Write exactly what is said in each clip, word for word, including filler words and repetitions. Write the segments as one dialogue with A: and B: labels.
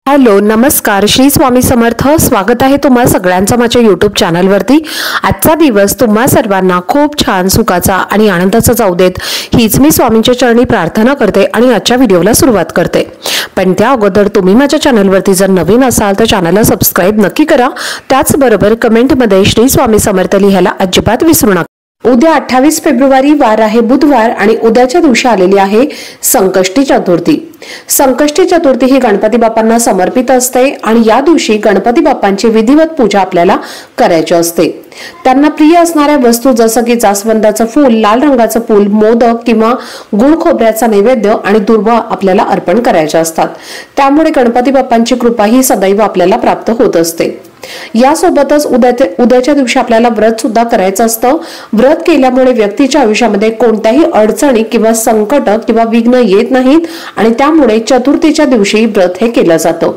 A: Hello नमस्कार, श्री स्वामी समर्थ. स्वागत आहे तुम्हा सगळ्यांचं माझ्या यूट्यूब चॅनलवरती. आजचा दिवस तुम्हा सर्वांना खूप छान सुखाचा आणि आनंदाचा जाऊ देत, हीच मी स्वामींच्या चरणी प्रार्थना करते आणि आजच्या व्हिडिओला सुरुवात करते. पण त्या अगोदर तुम्ही माझ्या चॅनलवरती जर नवीन असाल तर चॅनलला सबस्क्राईब नक्की करा. त्याचबरोबर कमेंटमध्ये श्री स्वामी समर्थ लिहायला अजिबात विसरू नका. उद्या अठ्ठावीस फेब्रुवारी वार आहे बुधवार आणि उद्याच्या दिवशी आलेली आहे संकष्टी चतुर्थी. संकष्टी चतुर्थी ही गणपती बाप्पांना समर्पित असते आणि या दिवशी गणपती बाप्पांची विधिवत पूजा आपल्याला करायची असते. त्यांना प्रिय असणाऱ्या वस्तू जसं की जास्वंदाचं फूल, लाल रंगाचं फूल, मोदक किंवा गुळ खोबऱ्याचा नैवेद्य आणि दुर्वा आपल्याला अर्पण करायचे असतात. त्यामुळे गणपती बाप्पांची कृपा ही सदैव आपल्याला प्राप्त होत असते. यासोबतच उद्या उद्याच्या दिवशी आपल्याला व्रत सुद्धा करायचं असतं. व्रत केल्यामुळे व्यक्तीच्या आयुष्यामध्ये कोणत्याही अडचणी किंवा संकट किंवा विघ्न येत नाहीत आणि त्यामुळे चतुर्थीच्या दिवशी व्रत हे केलं जातं.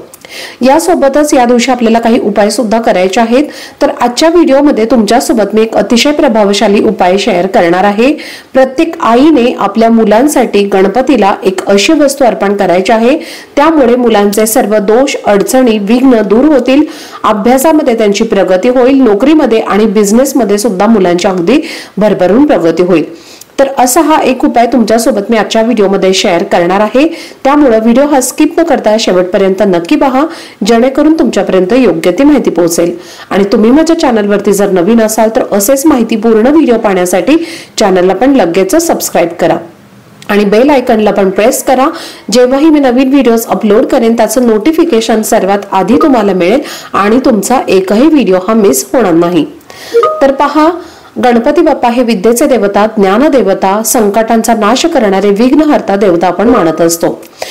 A: यासोबतच या दिवशी आपल्याला काही उपाय सुद्धा करायचे आहेत. तर आजच्या व्हिडिओमध्ये तुमच्यासोबत मी एक अतिशय प्रभावशाली उपाय शेअर करणार आहे. प्रत्येक आईने आपल्या मुलांसाठी गणपतीला एक अशी वस्तू अर्पण करायची आहे, त्यामुळे मुलांचे सर्व दोष, अडचणी, विघ्न दूर होतील. अभ्यासामध्ये त्यांची प्रगती होईल, नोकरीमध्ये आणि बिझनेसमध्ये सुद्धा मुलांची अगदी भरभरून प्रगती होईल. तर असा हा एक उपाय तुमच्यासोबत मी आजच्या व्हिडिओमध्ये शेअर करणार आहे. त्यामुळे व्हिडिओ हा स्किप न करता शेवटपर्यंत नक्की पहा, जेणेकरून तुमच्यापर्यंत योग्य ती माहिती पोहोचेल. आणि तुम्ही माझ्या चॅनलवरती जर नवीन असाल तर असेच माहितीपूर्ण व्हिडिओ पाहण्यासाठी चॅनलला पण लगेच सबस्क्राईब करा आणि बेल आयकॉनला पण प्रेस करा. जेव्हाही मी नवीन व्हिडिओज अपलोड करेन त्याचं नोटिफिकेशन सर्वात आधी तुम्हाला मिळेल आणि तुमचा एकही व्हिडिओ हा मिस होणार नाही. तर पहा, गणपती बाप्पा हे विद्येचे देवता, ज्ञान देवता, संकटांचा नाश करणारे विघ्नहर्ता देवता आपण मानत असतो.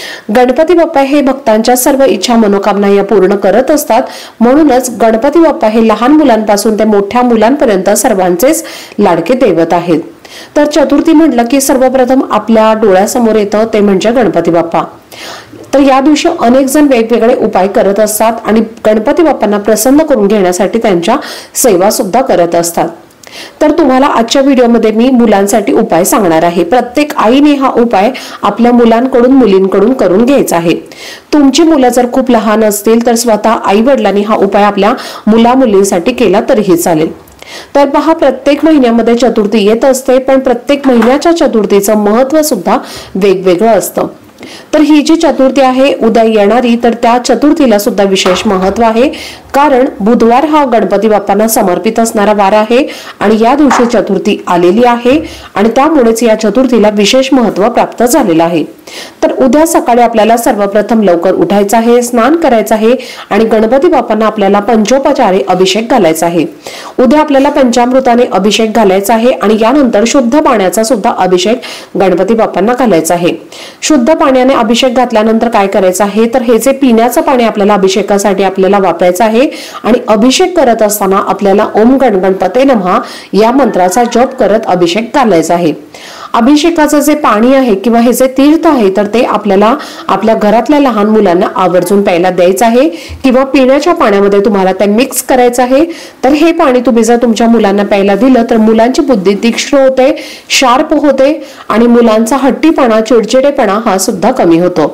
A: गणपती बाप्पा हे भक्तांच्या सर्व इच्छा मनोकामना या पूर्ण करत असतात. म्हणूनच गणपती बाप्पा हे लहान मुलांपासून ते मोठ्या मुलांपर्यंत सर्वांचेच लाडके दैवत आहेत. तर चतुर्थी म्हटलं की सर्वप्रथम आपल्या डोळ्यासमोर येतं ते म्हणजे गणपती बाप्पा. तर या दिवशी अनेक जण वेगवेगळे उपाय करत असतात आणि गणपती बाप्पांना प्रसन्न करून घेण्यासाठी त्यांच्या सेवा सुद्धा करत असतात. तर तुम्हाला आजच्या व्हिडिओमध्ये मी मुलांसाठी उपाय सांगणार आहे. प्रत्येक आईने हा उपाय आपल्या मुलांकडून, मुलींकडून करून घ्यायचा आहे. तुमची मुलं जर खूप लहान असतील तर स्वतः आई वडिलांनी हा उपाय आपल्या मुला मुलींसाठी केला तरीही चालेल. तर पहा, प्रत्येक महिन्यामध्ये चतुर्थी येत असते, पण प्रत्येक महिन्याच्या चतुर्थीचं महत्व सुद्धा वेगवेगळं असतं. तर ही जी चतुर्थी आहे उद्या येणारी, तर त्या चतुर्थीला सुद्धा विशेष महत्व आहे. कारण बुधवार हा गणपती बाप्पांना समर्पित असणारा वार आहे आणि या दिवशी चतुर्थी आलेली आहे आणि त्यामुळेच या चतुर्थीला विशेष महत्व प्राप्त झालेलं आहे. तर उद्या सकाळी आपल्याला सर्वप्रथम लवकर उठायचं आहे, स्नान करायचं आहे आणि गणपती बाप्पांना आपल्याला पंचोपचारे अभिषेक घालायचा आहे. उद्या आपल्याला पंचामृताने अभिषेक घालायचा आहे आणि यानंतर शुद्ध पाण्याचा सुद्धा अभिषेक गणपती बाप्पांना घालायचा आहे. शुद्ध पाण्याने अभिषेक घातल्यानंतर काय करायचं आहे, तर हे जे पिण्याचं पाणी आपल्याला अभिषेकासाठी आपल्याला वापरायचं आहे आणि अभिषेक करत असताना आपल्याला ओम गण गणपते नमः या मंत्राचा जप करत अभिषेक घालायचा आहे. अभिषेकाचं जे पाणी आहे किंवा हे जे तीर्थ आहे तर ते आपल्याला आपल्या घरातल्या लहान मुलांना आवर्जून प्यायला द्यायचं आहे किंवा पिण्याच्या पाण्यामध्ये तुम्हाला ते मिक्स करायचं आहे. तर हे पाणी तुम्ही जर तुमच्या मुलांना प्यायला दिलं तर मुलांची बुद्धी तीक्ष्ण होते, शार्प होते आणि मुलांचा हट्टीपणा, चिडचिडेपणा हा सुद्धा कमी होतो.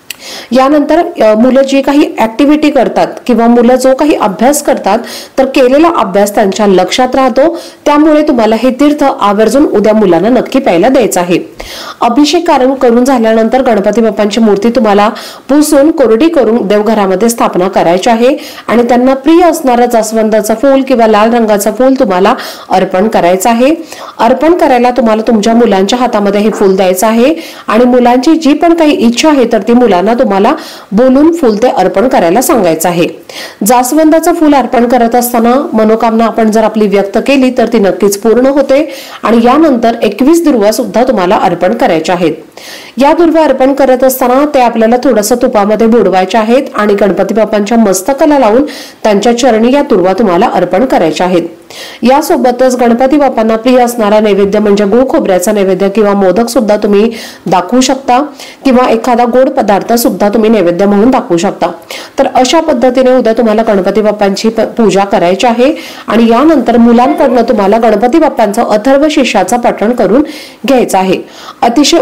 A: यानंतर मुलं जी काही ऍक्टिव्हिटी करतात किंवा मुलं जो काही अभ्यास करतात तर केलेला अभ्यास त्यांच्या लक्षात राहतो. त्यामुळे तुम्हाला हे तीर्थ आवर्जून उद्या मुलांना नक्की प्यायला द्यायचं आहे. अभिषेक करून झाल्यानंतर गणपती बाप्पांची मूर्ती तुम्हाला पुसून कोरडी करून देवघरामध्ये स्थापना करायची आहे आणि त्यांना प्रिय असणारं जास्वंदाचं फूल किंवा लाल रंगाचं फूल तुम्हाला अर्पण करायचं आहे. अर्पण करायला तुम्हाला तुमच्या मुलांच्या हातामध्ये हे फूल द्यायचं आहे आणि मुलांची जी पण काही इच्छा आहे तर ती मुलांना तुम्हाला बोलून फूल ते अर्पण करायला सांगायचं आहे. जास्वंदाचं फूल अर्पण करत असताना मनोकामना आपण जर आपली व्यक्त केली तर ती नक्कीच पूर्ण होते आणि यानंतर एकवीस दुर्वा सुद्धा तुम्हाला अर्पण करायच्या आहेत. या दुर्वा अर्पण करत असताना ते आपल्याला थोडंसं तुपामध्ये बुडवायचे आहेत आणि गणपती बाप्पांच्या मस्तकाला लावून त्यांच्या चरणी या दुर्वा तुम्हाला अर्पण करायच्या आहेत. यासोबतच गणपती बाप्पांना प्रिय असणारा नैवेद्य म्हणजे गुळ खोबऱ्याचा नैवेद्य किंवा मोदक सुद्धा तुम्ही दाखवू शकता किंवा एखादा गोड पदार्थ सुद्धा तुम्ही नैवेद्य म्हणून दाखवू शकता. तर अशा पद्धतीने उद्या तुम्हाला गणपती बाप्पांची पूजा करायची आहे आणि यानंतर मुलांकडून तुम्हाला गणपती बाप्पांचं अथर्व शीर्षाचं पठण करून घ्यायचं आहे. अतिशय उच्च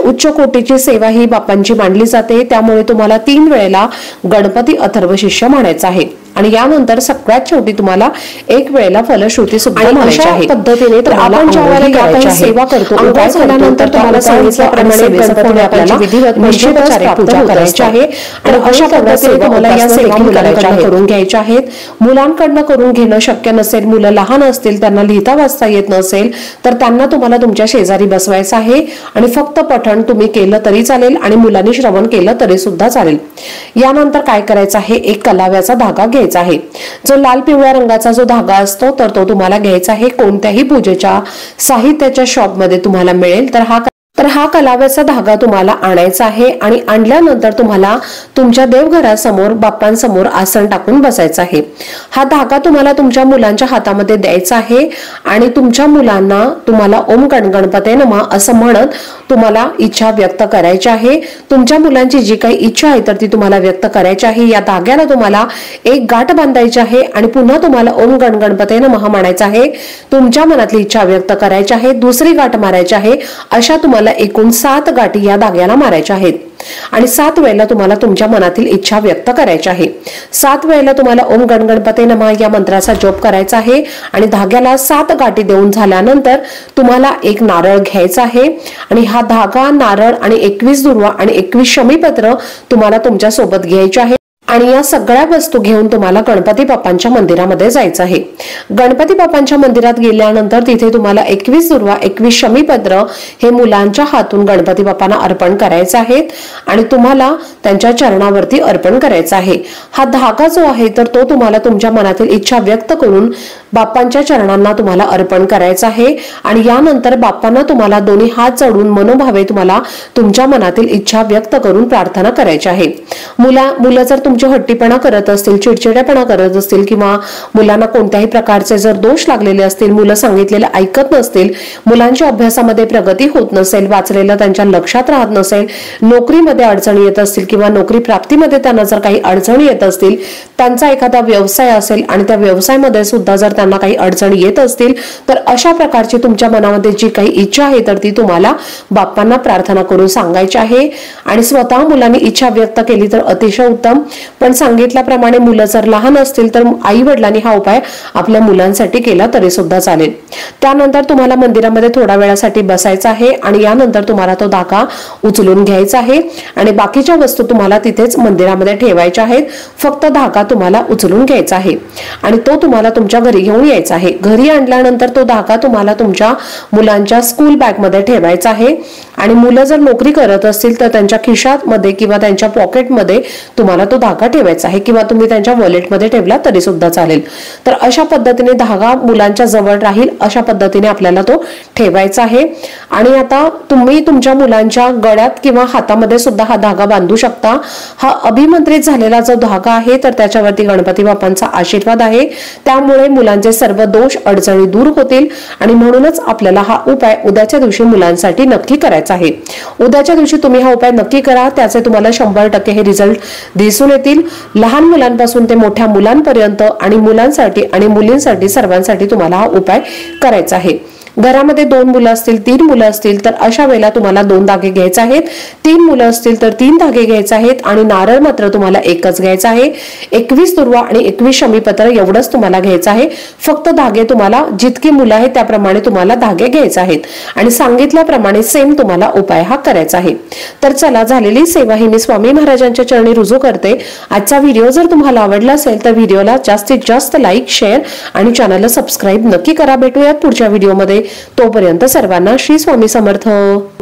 A: कोटीची सेवा ही बाप्पांची मांडली जाते, त्यामुळे तुम्हाला तीन वेळेला गणपती अथर्व शिष्य म्हणायचं आहे आणि यानंतर सगळ्यात शेवटी तुम्हाला एक वेळेला फलश्रुती सुद्धा म्हणायची आहे। पद्धतीने तर आपण ज्या वेळेला या काही सेवा करतो, उपाय झाल्यानंतर तुम्हाला सांगितल्याप्रमाणे गणपती आपल्याला विधिवत निश्चितच पूजा करायची आहे आणि अशा पद्धतीने तुम्हाला या सेवा मुलांकडून करून घ्यायच्या आहेत। मुलांकडून करून घेणं शक्य नसेल, मुलं लहान असतील, त्यांना लिहिता वाचता येत नसेल, तर त्यांना तुम्हाला तुमच्या शेजारी बसवायचं आहे आणि फक्त पठण तुम्ही केलं तरी चालेल आणि मुलांनी श्रवण केलं तरी सुद्धा चालेल। यानंतर काय करायचं आहे, एक कलाव्याचा धागा घ्यायचा आहे। जो लाल पिवळ्या रंगाचा जो धागा असतो तर तो तुम्हाला घ्यायचा आहे। कोणत्याही पूजेच्या साहित्याच्या शॉप मध्ये तुम्हाला मिळेल। तर हा तर हा कलाव्याचा धागा तुम्हाला आणायचा आहे आणि आणल्यानंतर तुम्हाला तुमच्या देवघरासमोर बाप्पांसमोर आसन टाकून बसायचं आहे। हा धागा तुम्हाला तुमच्या मुलांच्या हातामध्ये द्यायचा आहे आणि तुमच्या मुलांना तुम्हाला ओम गणगणपते नमः असं म्हणत तुम्हाला इच्छा व्यक्त करायची आहे। तुमच्या मुलांची जी काही इच्छा आहे तर ती तुम्हाला व्यक्त करायची आहे। या धाग्याला तुम्हाला एक गाठ बांधायची आहे आणि पुन्हा तुम्हाला ओम गणगणपते नमः म्हणायचं आहे। तुमच्या मनातली इच्छा व्यक्त करायची आहे, दुसरी गाठ मारायची आहे। अशा तुम्हाला एकूण सात गाठी या धाग्याला मारायच्या आहेत आणि सात वेळेला तुम्हाला तुमच्या मनातील इच्छा व्यक्त करायची आहे। सात वेळेला तुम्हाला ओम गणगणपते नमः या मंत्राचा जप करायचा आहे आणि धाग्याला सात गाठी देऊन झाल्यानंतर तुम्हाला एक नारळ घ्यायचा आहे आणि हा धागा, नारळ आणि एकवीस दुर्वा आणि एकवीस शमीपत्र तुम्हाला तुमच्या सोबत घ्यायचे आहे आणि या सगळ्या वस्तू घेऊन तुम्हाला गणपती बाप्पांच्या मंदिरामध्ये जायचं आहे। गणपती बाप्पांच्या मंदिरात गेल्यानंतर तिथे तुम्हाला एकवीस दुर्वा, एकवीस शमीपत्र हे मुलांच्या हातून गणपती बाप्पांना अर्पण करायचे आहेत आणि तुम्हाला त्यांच्या चरणावरती अर्पण करायचं आहे। हा धागा जो आहे तर तो तुम्हाला तुमच्या मनातील इच्छा व्यक्त करून बाप्पांच्या चरणांना तुम्हाला अर्पण करायचं आहे आणि यानंतर बाप्पांना तुम्हाला दोन्ही हात जोडून मनोभावे तुम्हाला तुमच्या मनातील इच्छा व्यक्त करून प्रार्थना करायची आहे। मुला मुलं जर तुमचे हट्टीपणा करत असतील, चिडचिडेपणा करत असतील किंवा मुलांना कोणत्याही प्रकारचे जर दोष लागलेले असतील, मुलं सांगितलेलं ऐकत नसतील, मुलांच्या अभ्यासामध्ये प्रगती होत नसेल, वाचलेलं त्यांच्या लक्षात राहत नसेल, नोकरीमध्ये अडचणी येत असतील किंवा नोकरी प्राप्तीमध्ये त्यांना जर काही अडचणी येत असतील, त्यांचा एखादा व्यवसाय असेल आणि त्या व्यवसायामध्ये सुद्धा जर त्यांना काही अडचणी येत असतील, तर अशा प्रकारची तुमच्या मनामध्ये जी काही इच्छा आहे तर ती तुम्हाला बाप्पांना प्रार्थना करून सांगायची आहे आणि स्वतः मुलांनी इच्छा व्यक्त केली तर अतिशय उत्तम। पण सांगितल्याप्रमाणे मुलं जर लहान असतील तर आई वडिलांनी हा उपाय आपल्या मुलांसाठी केला तरी सुद्धा चालेल। त्यानंतर तुम्हाला मंदिरामध्ये थोड्या वेळासाठी बसायचं आहे आणि यानंतर तुम्हाला तो धागा उचलून घ्यायचा आहे आणि बाकीच्या वस्तू तुम्हाला तिथेच मंदिरामध्ये ठेवायच्या आहेत। फक्त धागा तुम्हाला उचलून घ्यायचा आहे आणि तो तुम्हाला तुमच्या घरी घेऊन यायचा आहे। घरी आणल्यानंतर तो धागा तुम्हाला तुमच्या मुलांच्या स्कूल बॅग मध्ये ठेवायचा आहे आणि मुलं जर नोकरी करत असतील तर त्यांच्या खिशात मध्ये किंवा त्यांच्या पॉकेटमध्ये तुम्हाला तो धागा ठेवायचा आहे किंवा तुम्ही त्यांच्या वॉलेटमध्ये ठेवला तरी सुद्धा चालेल। तर अशा पद्धतीने धागा मुलांच्या जवळ राहील अशा पद्धतीने आपल्याला तो ठेवायचा आहे आणि आता तुम्ही तुमच्या मुलांच्या गळ्यात किंवा हातामध्ये सुद्धा हा धागा बांधू शकता। हा अभिमंत्रित झालेला जो धागा आहे तर त्याच्यावरती गणपती बाप्पांचा आशीर्वाद आहे, त्यामुळे मुलांचे सर्व दोष अडचणी दूर होतील आणि म्हणूनच आपल्याला हा उपाय उद्याच्या दिवशी मुलांसाठी नक्की करायचा आहे। उद्याच्या दिवशी तुम्ही हा उपाय नक्की करा, त्याचे तुम्हाला शंभर टक्के हे रिझल्ट दिसून येतील। लहान मुलांपासून ते मोठ्या मुलांपर्यंत आणि मुलांसाठी आणि मुलींसाठी सर्वांसाठी तुम्हाला हा उपाय करायचा आहे। घरामध्ये दोन मुलं असतील, तीन मुलं असतील तर अशा वेळेला तुम्हाला दोन धागे घ्यायचे आहेत, तीन मुलं असतील तर तीन धागे घ्यायचे आहेत आणि नारळ मात्र तुम्हाला एकच घ्यायचा आहे। एकवीस दुर्वा आणि एकवीस शमीपत्र एवढंच तुम्हाला घ्यायचं आहे। फक्त धागे तुम्हाला जितकी मुलं आहेत त्याप्रमाणे तुम्हाला धागे घ्यायचे आहेत आणि सांगितल्याप्रमाणे सेम तुम्हाला उपाय हा करायचा आहे। तर चला, झालेली सेवा ही मी स्वामी महाराजांच्या चरणी रुजू करते। आजचा व्हिडिओ जर तुम्हाला आवडला असेल तर व्हिडिओला जास्तीत जास्त लाईक, शेअर आणि चॅनलला सबस्क्राईब नक्की करा। भेटूयात पुढच्या व्हिडिओमध्ये, तोपर्यंत सर्वांना श्री स्वामी समर्थ।